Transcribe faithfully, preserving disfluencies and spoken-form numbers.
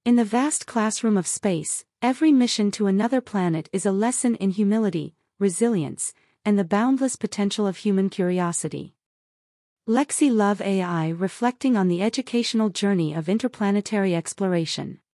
In the vast classroom of space, every mission to another planet is a lesson in humility, resilience, and the boundless potential of human curiosity. Lexi Love A I reflecting on the educational journey of interplanetary exploration.